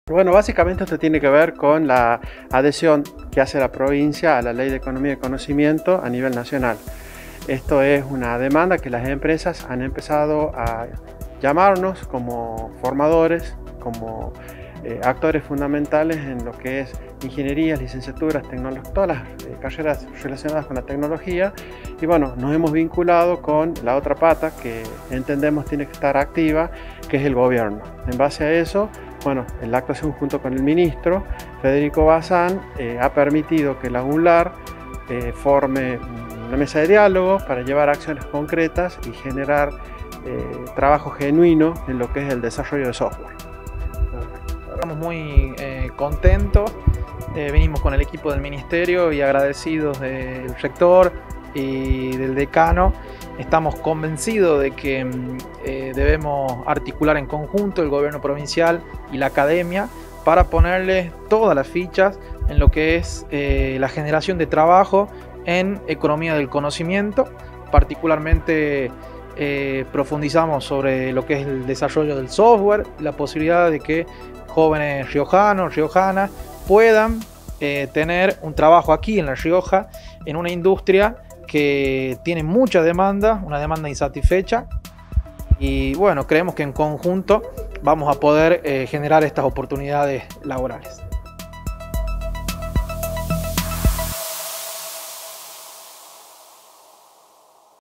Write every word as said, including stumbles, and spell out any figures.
Bueno, básicamente esto tiene que ver con la adhesión que hace la provincia a la Ley de Economía y Conocimiento a nivel nacional. Esto es una demanda que las empresas han empezado a llamarnos como formadores, como eh, actores fundamentales en lo que es ingenierías, licenciaturas, todas las eh, carreras relacionadas con la tecnología. Y bueno, nos hemos vinculado con la otra pata que entendemos tiene que estar activa, que es el gobierno. En base a eso, bueno, en la actuación junto con el ministro Federico Bazán eh, ha permitido que la UNLAR eh, forme una mesa de diálogo para llevar acciones concretas y generar eh, trabajo genuino en lo que es el desarrollo de software. Estamos muy eh, contentos, eh, venimos con el equipo del ministerio y agradecidos del rector y del decano. Estamos convencidos de que eh, debemos articular en conjunto el gobierno provincial y la academia para ponerle todas las fichas en lo que es eh, la generación de trabajo en economía del conocimiento. Particularmente eh, profundizamos sobre lo que es el desarrollo del software, la posibilidad de que jóvenes riojanos, riojanas puedan eh, tener un trabajo aquí en La Rioja, en una industria que tiene mucha demanda, una demanda insatisfecha, y bueno, creemos que en conjunto vamos a poder eh, generar estas oportunidades laborales.